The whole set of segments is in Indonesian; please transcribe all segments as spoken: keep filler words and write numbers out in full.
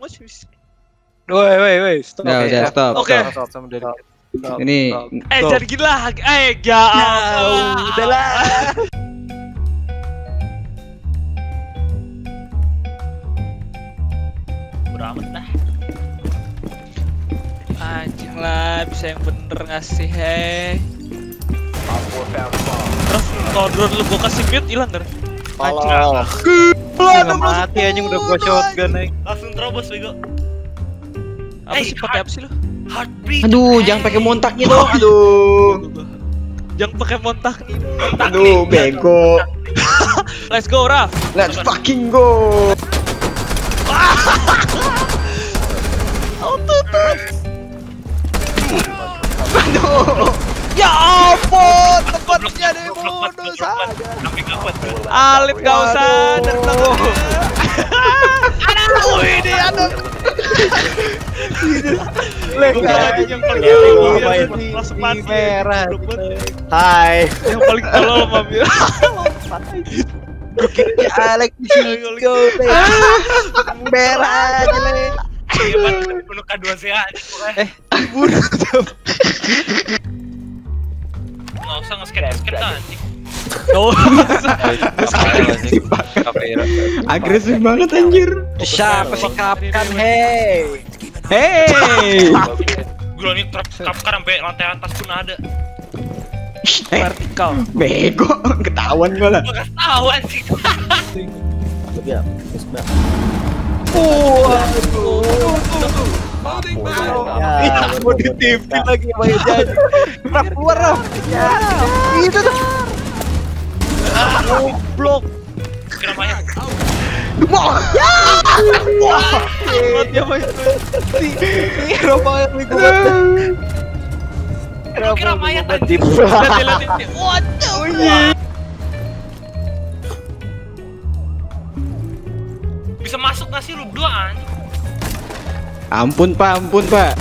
masih bisa. Woi, woi, woi, stop. Udah, udah, stop. Oke. Stop, stop, dari. Ini Eh, jangan gila. Eh, ya. Udahlah. Beramat dah. Anjing lah, bisa yang bener ngasih hei. Terus kalau drone lu gua kasih mute hilang kan? Allah. Gila, Mati anjing udah gua shotgun nih. Langsung terobos bego. Apa sih pakai apa sih lu? Heartbeat. aduh, jangan pakai montaknya dong. Aduh. Jangan pakai montak ini. Aduh, bego. Let's go, Raf. Let's fucking go. Aduh. Ya ampun, tempatnya dibunuh saja. Alit gak usah dari belakangnya. Aduh, ini aduh. Lagi yang paling langsung mati merah. Hai. Yang paling tolol mami. Alex go merah jelek. Iya banget penuh K dua C A. Eh, Bunuh. Nggak usah nge-scan nge-scan kan anjing. Oh. Agresif banget anjir. siapa sih kapkan hey? Hey. Gila nih trap kapkar sampai lantai atas pun ada. Vertikal. Bego, ketahuan gua lah. Gua kasih tahu anjing. Ya, Ya, mau ditipin lagi main jadi. Raf keluar Raf. Ya, itu tuh. Goblok. Kira mayat. Mati apa itu? Kira mayat nih gua. Lu kira mayat anjing. Lihat-lihat. Waduh. Bisa masuk nggak sih lu berdua anjing? Ampun Pak, ampun Pak.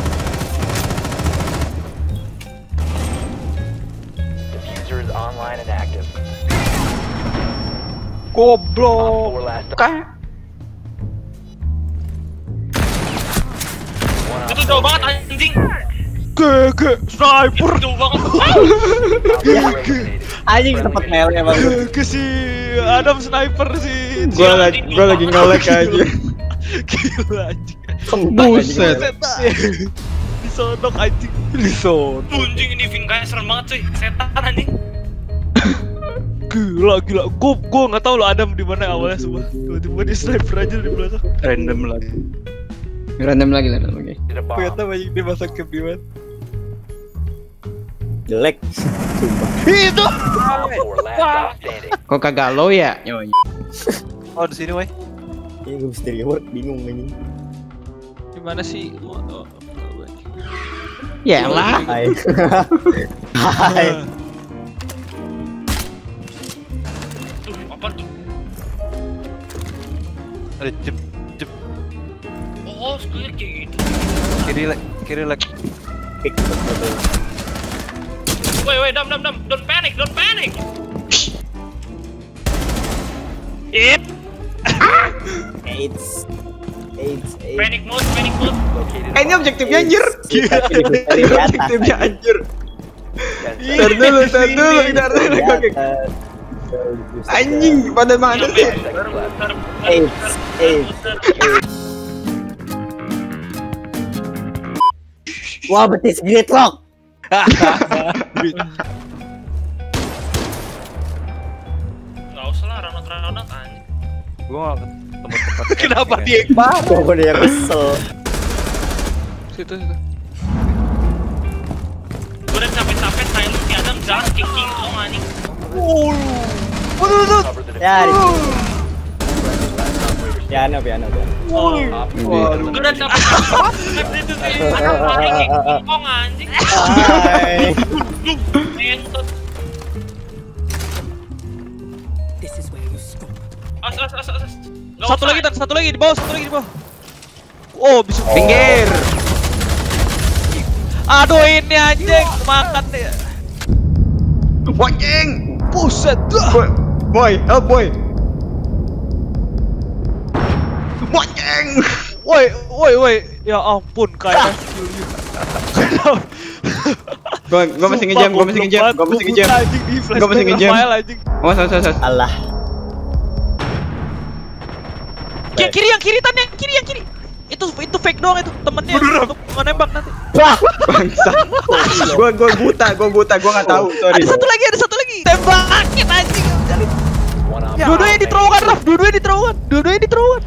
Goblok. Kah? Itu jauh banget anjing. Gege, sniper. Jauh banget. Anjing tempat mele emang. Gege si Adam sniper sih. Gua lagi gua lagi nge-lag aja. Gila anjing. Buset. Disodok anjing. Disodok. Anjing ini Vinkai serem banget cuy. Setan anjing. Gila gila. Gua gua enggak tahu lo Adam di mana awalnya semua. Tiba-tiba dia sniper aja di belakang. Random lagi. Random lagi, random lagi. Ternyata banyak dia masak ke Biman. Jelek. Itu. Kok kagak lo ya? Nyonya. Oh di sini, Wei. Ini gue mesti reward, bingung ini. Gimana sih? Oh, oh, oh. Ya lah. Hai. Hai. Tuh, apa tuh? Ada jep jep Oh, sekalian kayak gitu. kiri lek kiri lek. Pick. Woi, woi, dam, dam, dam. Don't panic, don't panic. It. AIDS. AIDS. AIDS. Panic mode, panic mode. Eh ini objektifnya anjir. Ini objektifnya anjir. Tar dulu, tar dulu, tar dulu. Anjing, pada mana sih? AIDS. AIDS. Wah, betis gridlock. Nggak usah lah, ranot-ranot anjing. Gua enggak ketemu tempat. Kenapa dia yang Baru gua dia kesel. Situ situ. Gue udah capek-capek silent si Adam jalan kayak King Kong anjing. Ya. Piano, piano, piano. Gue udah capek-capek itu sih Adam lari kayak King Kong anjing. Hai. Ngentot. As, as, as, as. Nggak Satu usah. lagi, Tan, satu lagi di bawah, satu lagi di bawah. Oh, bisa Pinggir. Aduh, ini anjing makan deh. Anjing. Buset. Boy, boy, help boy. Anjing. Woi, woi, woi. Ya ampun, kayak. Gua gua masih ngejam, gua masih ngejam, gua masih ngejam. Gua masih ngejam. Oh, salah salah. Allah. Kiri, kiri yang kiri tan yang kiri yang kiri. Itu itu fake doang itu temennya untuk menembak nanti. Bangsa. Gua gua buta, gua buta, gua enggak tahu. Sorry. Ada satu lagi, ada satu lagi. Tembakin anjing. Dua-duanya di terowongan, Raf. Dua-duanya di terowongan. Dua-duanya di terowongan.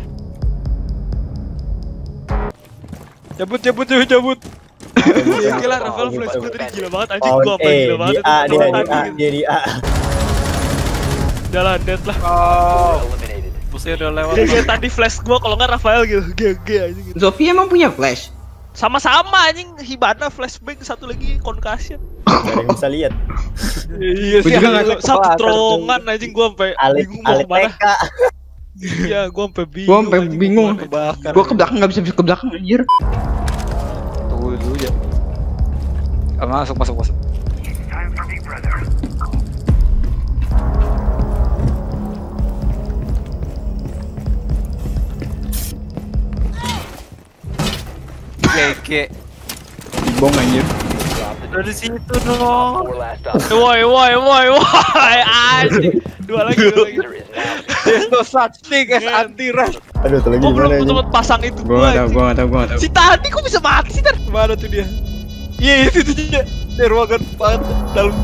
Cabut, cabut, cabut, cabut. Gila, Rafael flash gue tadi gila banget anjing, gua apa gila banget. Dia dia dia dia di A. Jalan dead lah. Oh. Pusnya udah lewat. Dia kayak tadi flash gua kalau enggak Rafael gitu. G G anjing. Sofia emang punya flash? Sama-sama anjing, Hibana flashbang, satu lagi concussion. Gak ada yang bisa lihat. Iya sih, satu terowongan anjing gua sampai bingung mau kemana. Iya, gua sampai bingung. Gua sampai bingung. Gua ke belakang enggak bisa ke belakang anjir. Tunggu dulu ya. Ah, masuk masuk masuk. Keke. Bong anjir. Dari situ dong. Woi, woi, woi, woi, anjing. Dua lagi, dua lagi. There's no such thing as anti-rush. Aduh, tuh lagi Gua belum gimana ini? sempet pasang itu Gua enggak tahu, gua enggak tahu, gua enggak tahu. Si tadi kok bisa mati sih, Tar? Mana tuh dia? Iya, itu tuh dia. Di ruangan banget dalam.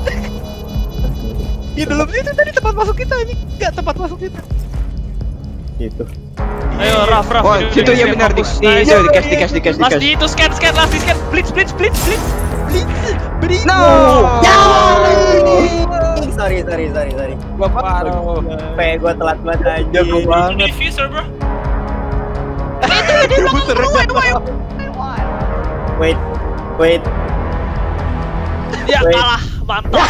Iya, dalam situ tadi tempat masuk kita ini. Enggak tempat masuk kita. Gitu. Ayo, Raf, Raf. Oh, situ ya benar di di itu di cash di cash di cash di Mas cash. di itu scan, scan, last di scan. Blitz, blitz, blitz, blitz. Blitz, blitz. No. Ya. Sorry, sorry, sorry, sorry. Gua parah. P gua telat banget aja. Jago banget. Diffuser bro. Itu di belakang lu, aduh, ayo. Wait, wait. Ya Wait. kalah, mantap.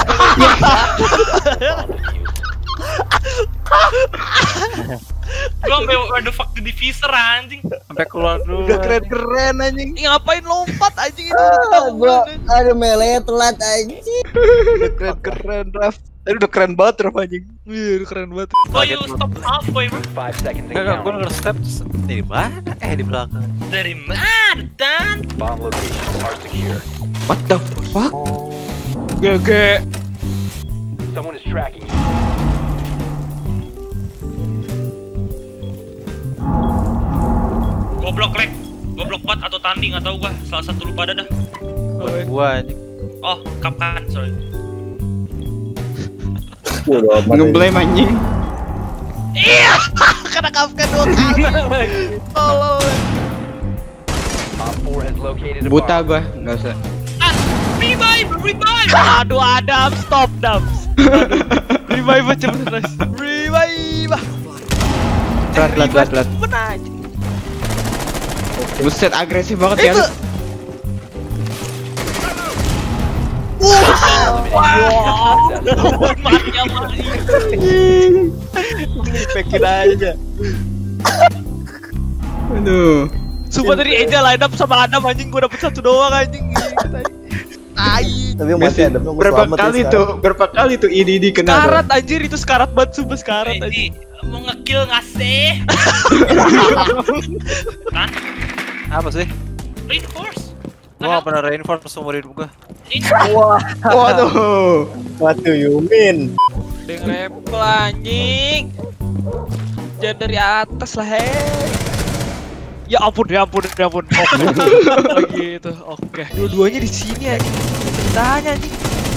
Gua sampai where the fuck the diffuser anjing. Sampai keluar dulu. Udah keren-keren anjing. Ih, ngapain lompat anjing itu? Ah, gua ada melee telat anjing. Udah keren-keren Raf. Tadi udah keren banget Raf anjing. Iya, keren banget. Oh you stop halfway bro. Enggak, enggak, gua denger step di mana? Eh di belakang. Dari mana dan? What the fuck? G G. Goblok lek. Goblok bot atau tanding atau gua salah satu lupa dah dah. Gua anjing. Oh, kapkan, sorry. Ngeblame anjing. Iya, kena kapkan dua kali. Tolol. Buta gua, enggak usah. Ah, revive, revive. Aduh, Adam, stop, Dams. Revive cepet terus. Revive. Lat lat lat lat. Benar. Buset agresif banget ya. Itu. Wah, mati mati. Dipekin aja. Aduh. Sumpah tadi Eja line up sama Adam anjing, gua dapet satu doang anjing. Tai. Tapi masih ada Berapa kali tuh? Berapa kali tuh I D D kena? Karat anjir, itu sekarat banget, sumpah sekarat anjing. Ini mau ngekill nggak sih? Kan? Apa sih? Reinforce. Gua gak pernah reinforce seumur hidup gua. Ini Wah, Waduh. what do you mean? Deng repel anjing. Jangan dari atas lah, hei. Ya ampun, ya ampun, ya ampun. Oke. Oh gitu. Oke. Dua-duanya di sini anjing. Tanya anjing.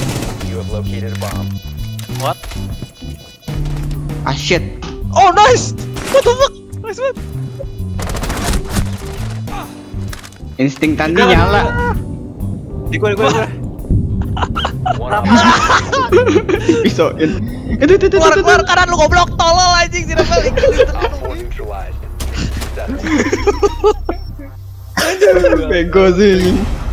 What? Ah shit. Oh, nice. What the fuck? Nice banget. Insting tandi nyala. Di gua, di gua, di gua. Pisauin. Itu itu itu. Keluar, keluar kanan lu goblok, tolol anjing, tidak balik. Bego sih.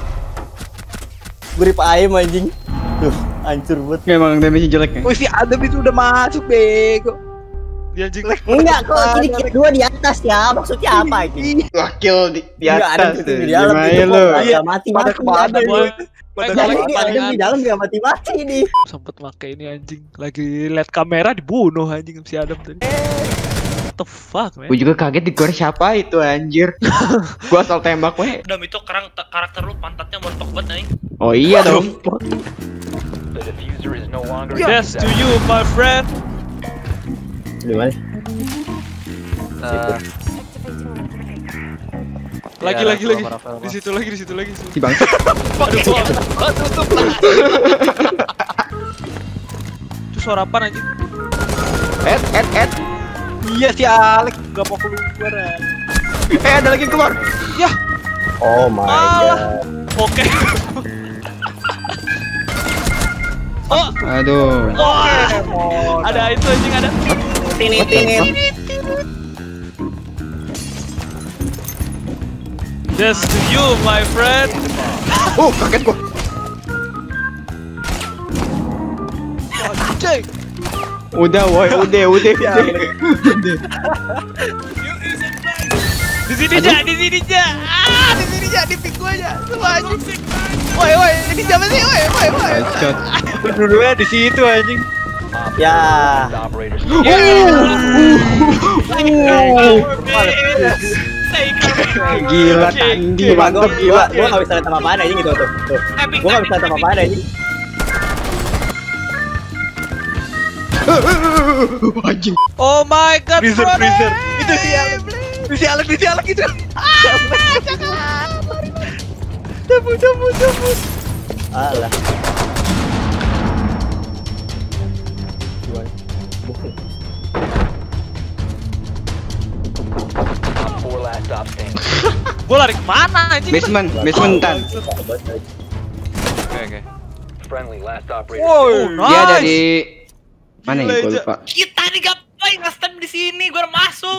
Grip ayam anjing. Tuh, hancur banget. Memang damage jelek ya. Wih, si Adam itu udah masuk bego. Dia anjing. Enggak, kok sedikit dua di atas ya. Maksudnya apa ini? Wakil di, di Enggak, ada atas di tuh. di dalam Gimana itu lu? kok Iya, mati pada mati. kemana Ada gue? di- Pada Jadi kemana? dia ada di dalam dia mati mati nih. Sempet make ini anjing. Lagi liat kamera dibunuh anjing si Adam tadi. What the fuck, man? Gue juga kaget di gor siapa itu anjir. Gua asal tembak we. Dam itu karang karakter lu pantatnya montok banget nih. Oh iya dong. Yes to you, my friend. Di mana? Eh, Lagi iya, lagi lagi. Rafael, Rafael, Di situ lagi, di situ lagi. Si bangsa. Aduh, gua gua tutup lah. Itu suara apa anjing? Ed, Ed, Ed. Iya si Alex gak mau keluar. Eh ada lagi yang keluar. Ya, Oh my Alah. god. oke. Oh, Aduh. oh. Ada itu anjing ada. Tinit tinit. Yes to you, my friend. Oh, kaget gua. Anjing. Udah, woi, udah, udah. Di sini aja, di sini aja. Ah, di sini aja, di pik gua aja. Semua anjing. Woi, woi, ini siapa sih? Woi, woi, woi. Headshot. Dua-duanya di situ anjing. Ya. Gila, Tandi, Gila, gua, mantep gua, gila. gua gak bisa lihat apa apaan anjing gitu tuh. Tuh. Gua gak bisa lihat apa apaan anjing. Anjing. Oh my god, Freezer, brother. freezer. Itu si Alex. Itu si Alex, itu si Alex itu. Cabut, cabut, cabut. Alah. Gua lari kemana anjing? Basement, basement tan. Oke, oke. Wow, nice. Dia ada di mana ya? Gila, Gua Eja. lupa. Kita nih ngapain nge-stand di sini? Gua udah masuk.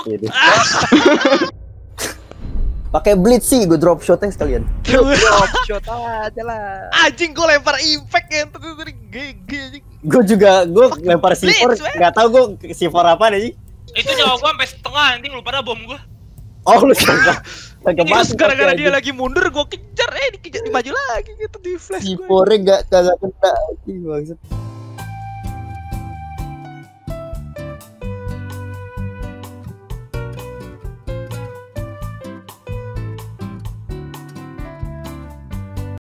Pakai blitz sih, gue drop shotnya sekalian. Drop shot aja lah. Anjing gua lempar impact ya tadi tadi G G anjing. Gue juga, gue lempar C four, Blitz, weh. nggak tahu gue C four apa deh. Itu nyawa gua sampai setengah anjing lu pada bom gua. Oh lu kagak, kagak Terus masuk. gara-gara dia lagi mundur gua kejar eh dikejar maju lagi gitu di flash C gua. four-nya nggak kagak kena, anjing bangsat.